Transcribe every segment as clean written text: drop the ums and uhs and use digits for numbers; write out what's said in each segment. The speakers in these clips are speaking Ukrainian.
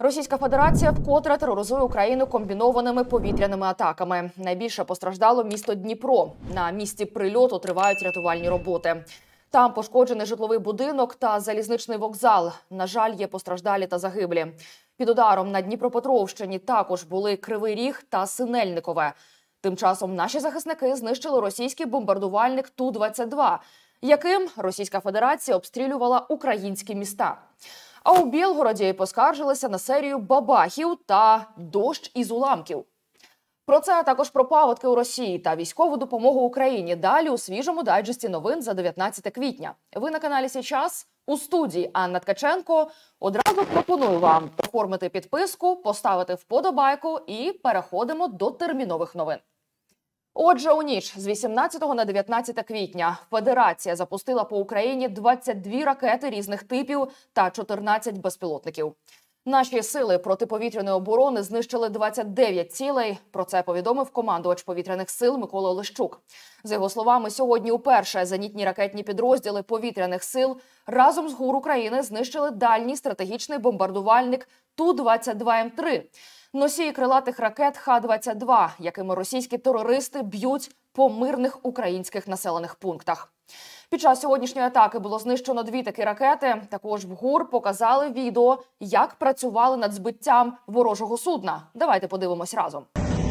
Російська Федерація вкотре тероризує Україну комбінованими повітряними атаками. Найбільше постраждало місто Дніпро. На місці прильоту тривають рятувальні роботи. Там пошкоджений житловий будинок та залізничний вокзал. На жаль, є постраждалі та загиблі. Під ударом на Дніпропетровщині також були Кривий Ріг та Синельникове. Тим часом наші захисники знищили російський бомбардувальник Ту-22, яким Російська Федерація обстрілювала українські міста. А у Білгороді поскаржилися на серію бабахів та дощ із уламків. Про це, а також про паводки у Росії та військову допомогу Україні далі у свіжому дайджесті новин за 19 квітня. Ви на каналі «Сейчас», у студії Анна Ткаченко. Одразу пропоную вам оформити підписку, поставити вподобайку і переходимо до термінових новин. Отже, у ніч з 18 на 19 квітня Федерація запустила по Україні 22 ракети різних типів та 14 безпілотників. Наші сили протиповітряної оборони знищили 29 цілей. Про це повідомив командувач повітряних сил Микола Олещук. За його словами, сьогодні уперше зенітні ракетні підрозділи повітряних сил разом з ГУР України знищили дальній стратегічний бомбардувальник Ту-22М3. Носії крилатих ракет Х-22, якими російські терористи б'ють по мирних українських населених пунктах. Під час сьогоднішньої атаки було знищено 2 такі ракети. Також в ГУР показали відео, як працювали над збиттям ворожого судна. Давайте подивимось разом.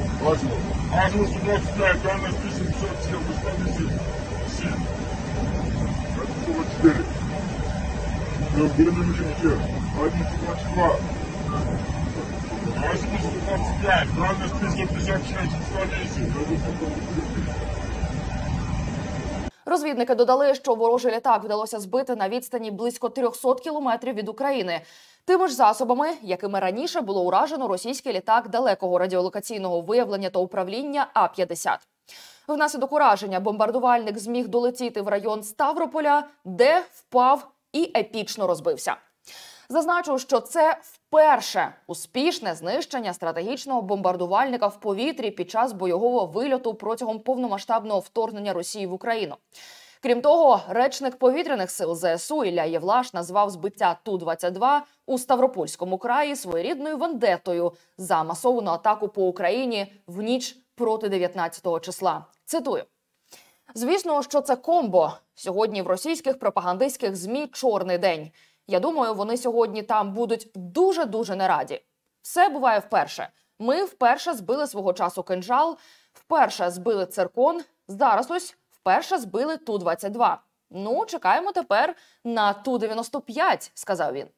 Розвідники додали, що ворожий літак вдалося збити на відстані близько 300 кілометрів від України. Тими ж засобами, якими раніше було уражено російський літак далекого радіолокаційного виявлення та управління А-50. Внаслідок ураження бомбардувальник зміг долетіти в район Ставрополя, де впав і епічно розбився. Зазначу, що це вперше успішне знищення стратегічного бомбардувальника в повітрі під час бойового вильоту протягом повномасштабного вторгнення Росії в Україну. Крім того, речник повітряних сил ЗСУ Ілля Євлаш назвав збиття Ту-22 у Ставропольському краї своєрідною вендетою за масовану атаку по Україні в ніч проти 19 числа. Цитую. «Звісно, що це комбо. Сьогодні в російських пропагандистських ЗМІ чорний день. Я думаю, вони сьогодні там будуть дуже-дуже не раді. Все буває вперше. Ми вперше збили свого часу кинжал, вперше збили циркон, зараз ось вперше збили Ту-22. Ну, чекаємо тепер на Ту-95», – сказав він.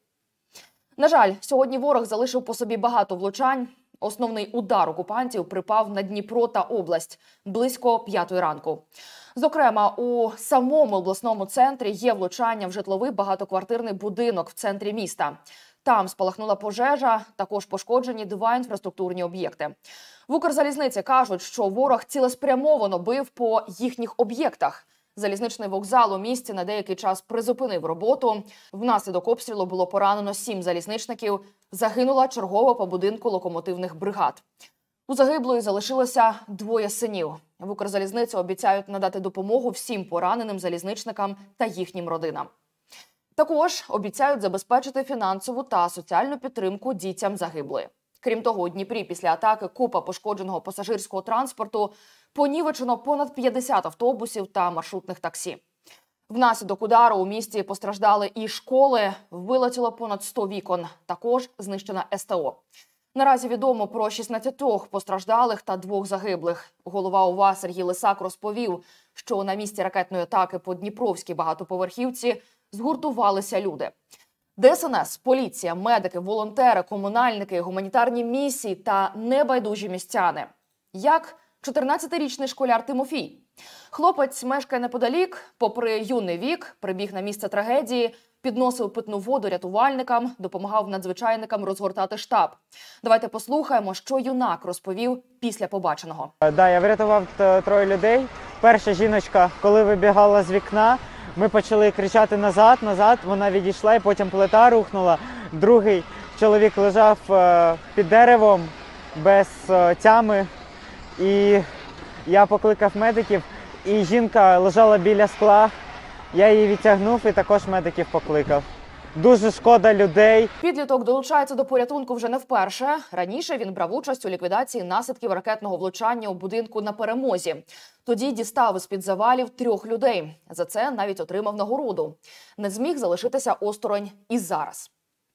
На жаль, сьогодні ворог залишив по собі багато влучань. Основний удар окупантів припав на Дніпро та область близько 5 ранку. Зокрема, у самому обласному центрі є влучання в житловий багатоквартирний будинок в центрі міста. Там спалахнула пожежа, також пошкоджені 2 інфраструктурні об'єкти. В Укрзалізниці кажуть, що ворог цілеспрямовано бив по їхніх об'єктах. Залізничний вокзал у місті на деякий час призупинив роботу. Внаслідок обстрілу було поранено 7 залізничників. Загинула чергова по будинку локомотивних бригад. У загиблої залишилося 2 синів. В Укрзалізниці обіцяють надати допомогу всім пораненим залізничникам та їхнім родинам. Також обіцяють забезпечити фінансову та соціальну підтримку дітям загиблої. Крім того, у Дніпрі після атаки купа пошкодженого пасажирського транспорту понівечено понад 50 автобусів та маршрутних таксі. Внаслідок удару у місті постраждали і школи, вилетіло понад 100 вікон, також знищена СТО. Наразі відомо про 16 постраждалих та 2 загиблих. Голова ОВА Сергій Лисак розповів, що на місці ракетної атаки по Дніпровській багатоповерхівці згуртувалися люди. ДСНС, поліція, медики, волонтери, комунальники, гуманітарні місії та небайдужі містяни. Як 14-річний школяр Тимофій. Хлопець мешкає неподалік, попри юний вік, прибіг на місце трагедії, підносив питну воду рятувальникам, допомагав надзвичайникам розгортати штаб. Давайте послухаємо, що юнак розповів після побаченого. Я врятував 3 людей. Перша жіночка, коли вибігала з вікна, ми почали кричати «назад, назад», вона відійшла і потім плита рухнула. Другий чоловік лежав під деревом без тями, і я покликав медиків, і жінка лежала біля скла. Я її відтягнув і також медиків покликав. Дуже шкода людей. Підліток долучається до порятунку вже не вперше. Раніше він брав участь у ліквідації наслідків ракетного влучання у будинку на Перемозі. Тоді дістав із-під завалів 3 людей. За це навіть отримав нагороду. Не зміг залишитися осторонь і зараз.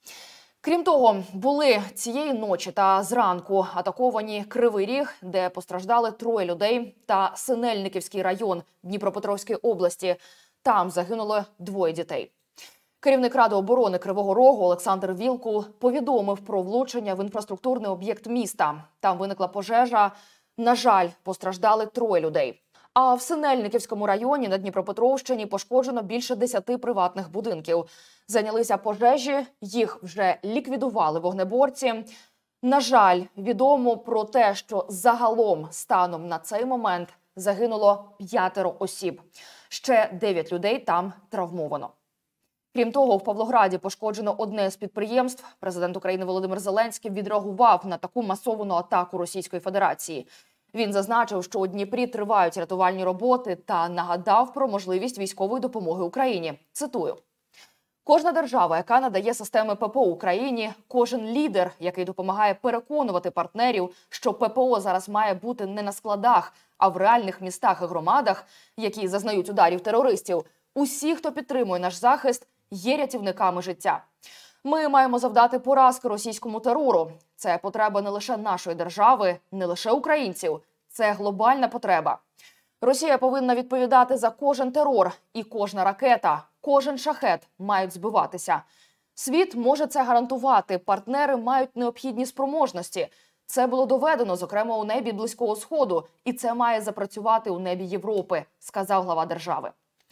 Крім того, були цієї ночі та зранку атаковані Кривий Ріг, де постраждали 3 людей, та Синельниківський район Дніпропетровської області. Там загинуло 2 дітей. Керівник Ради оборони Кривого Рогу Олександр Вілкул повідомив про влучення в інфраструктурний об'єкт міста. Там виникла пожежа. На жаль, постраждали 3 людей. А в Синельниківському районі на Дніпропетровщині пошкоджено більше 10 приватних будинків. Зайнялися пожежі, їх вже ліквідували вогнеборці. На жаль, відомо про те, що загалом станом на цей момент загинуло 5 осіб. Ще 9 людей там травмовано. Крім того, в Павлограді пошкоджено одне з підприємств. Президент України Володимир Зеленський відреагував на таку масовану атаку Російської Федерації. Він зазначив, що у Дніпрі тривають рятувальні роботи та нагадав про можливість військової допомоги Україні. Цитую. Кожна держава, яка надає системи ППО Україні, кожен лідер, який допомагає переконувати партнерів, що ППО зараз має бути не на складах, а в реальних містах і громадах, які зазнають ударів терористів, усі, хто підтримує наш захист, є рятівниками життя. Ми маємо завдати поразки російському терору. Це потреба не лише нашої держави, не лише українців. Це глобальна потреба. Росія повинна відповідати за кожен терор, і кожна ракета, кожен шахет мають збиватися. Світ може це гарантувати, партнери мають необхідні спроможності. Це було доведено, зокрема, у небі Близького Сходу, і це має запрацювати у небі Європи, сказав глава держави.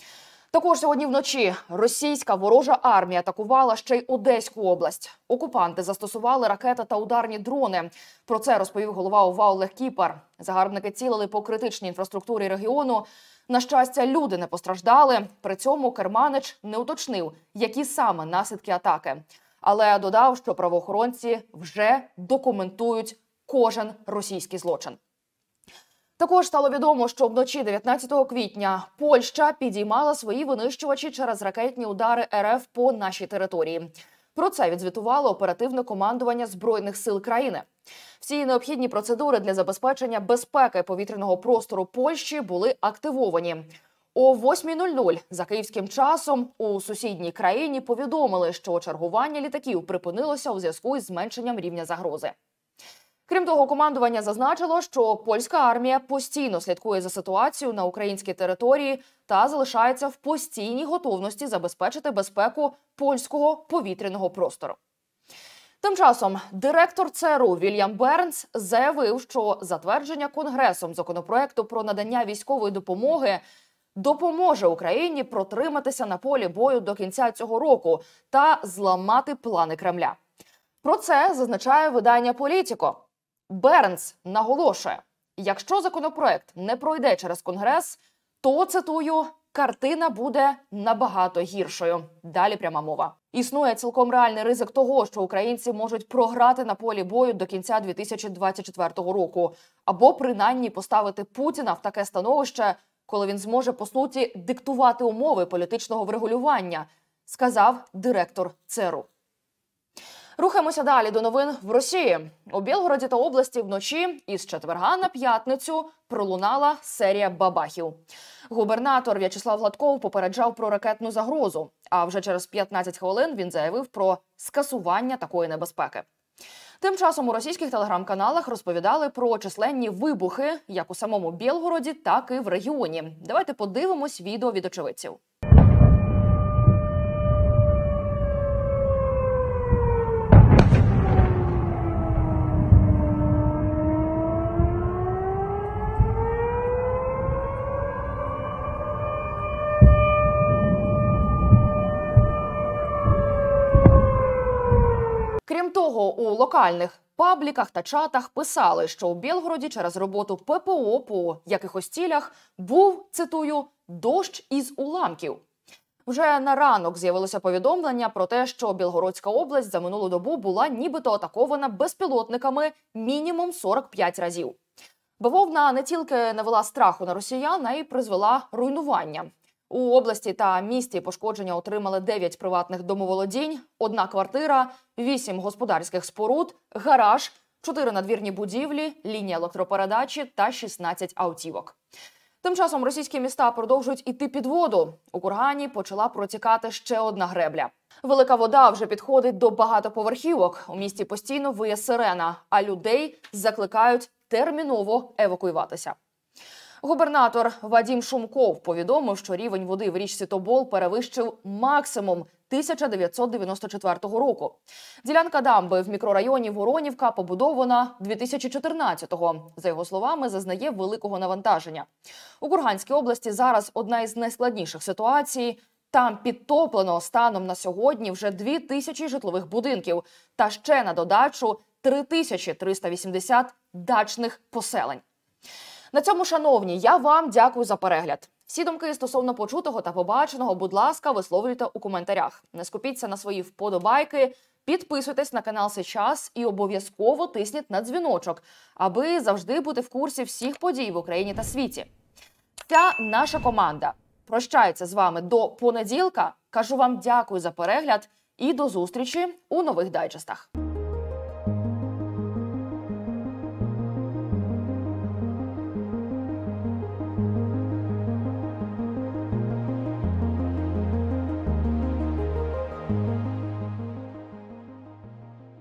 Також сьогодні вночі російська ворожа армія атакувала ще й Одеську область. Окупанти застосували ракети та ударні дрони. Про це розповів голова ОВА Олег Кіпар. Загарбники цілили по критичній інфраструктурі регіону. На щастя, люди не постраждали. При цьому керманич не уточнив, які саме наслідки атаки. Але додав, що правоохоронці вже документують кожен російський злочин. Також стало відомо, що вночі 19 квітня Польща підіймала свої винищувачі через ракетні удари РФ по нашій території. Про це відзвітувало оперативне командування Збройних сил країни. Всі необхідні процедури для забезпечення безпеки повітряного простору Польщі були активовані. О 8:00 за київським часом у сусідній країні повідомили, що чергування літаків припинилося у зв'язку із зменшенням рівня загрози. Крім того, командування зазначило, що польська армія постійно слідкує за ситуацією на українській території та залишається в постійній готовності забезпечити безпеку польського повітряного простору. Тим часом директор ЦРУ Вільям Бернс заявив, що затвердження Конгресом законопроекту про надання військової допомоги допоможе Україні протриматися на полі бою до кінця цього року та зламати плани Кремля. Про це зазначає видання «Політіко». Бернс наголошує, якщо законопроект не пройде через Конгрес, то, цитую, картина буде набагато гіршою. Далі пряма мова. Існує цілком реальний ризик того, що українці можуть програти на полі бою до кінця 2024 року. Або принаймні поставити Путіна в таке становище, коли він зможе, по суті, диктувати умови політичного врегулювання, сказав директор ЦРУ. Рухаємося далі до новин в Росії. У Білгороді та області вночі із четверга на п'ятницю пролунала серія бабахів. Губернатор В'ячеслав Гладков попереджав про ракетну загрозу, а вже через 15 хвилин він заявив про скасування такої небезпеки. Тим часом у російських телеграм-каналах розповідали про численні вибухи як у самому Білгороді, так і в регіоні. Давайте подивимось відео від очевидців. Крім того, у локальних пабліках та чатах писали, що у Білгороді через роботу ППО по якихось цілях був, цитую, «дощ із уламків». Вже на ранок з'явилося повідомлення про те, що Білгородська область за минулу добу була нібито атакована безпілотниками мінімум 45 разів. Бавовна не тільки навела страху на росіян, а й призвела руйнування. У області та місті пошкодження отримали 9 приватних домоволодінь, 1 квартира, 8 господарських споруд, гараж, 4 надвірні будівлі, лінія електропередачі та 16 автівок. Тим часом російські міста продовжують іти під воду. У Кургані почала протікати ще одна гребля. Велика вода вже підходить до багатоповерхівок. У місті постійно виє сирена, а людей закликають терміново евакуюватися. Губернатор Вадим Шумков повідомив, що рівень води в річці Тобол перевищив максимум 1994 року. Ділянка дамби в мікрорайоні Воронівка побудована 2014-го. За його словами, зазнає великого навантаження. У Курганській області зараз одна із найскладніших ситуацій. Там підтоплено станом на сьогодні вже 2000 житлових будинків та ще на додачу 3380 дачних поселень. На цьому, шановні, я вам дякую за перегляд. Всі думки стосовно почутого та побаченого, будь ласка, висловлюйте у коментарях. Не скупіться на свої вподобайки, підписуйтесь на канал «Сейчас» і обов'язково тисніть на дзвіночок, аби завжди бути в курсі всіх подій в Україні та світі. Ця наша команда прощається з вами до понеділка. Кажу вам дякую за перегляд і до зустрічі у нових дайджестах.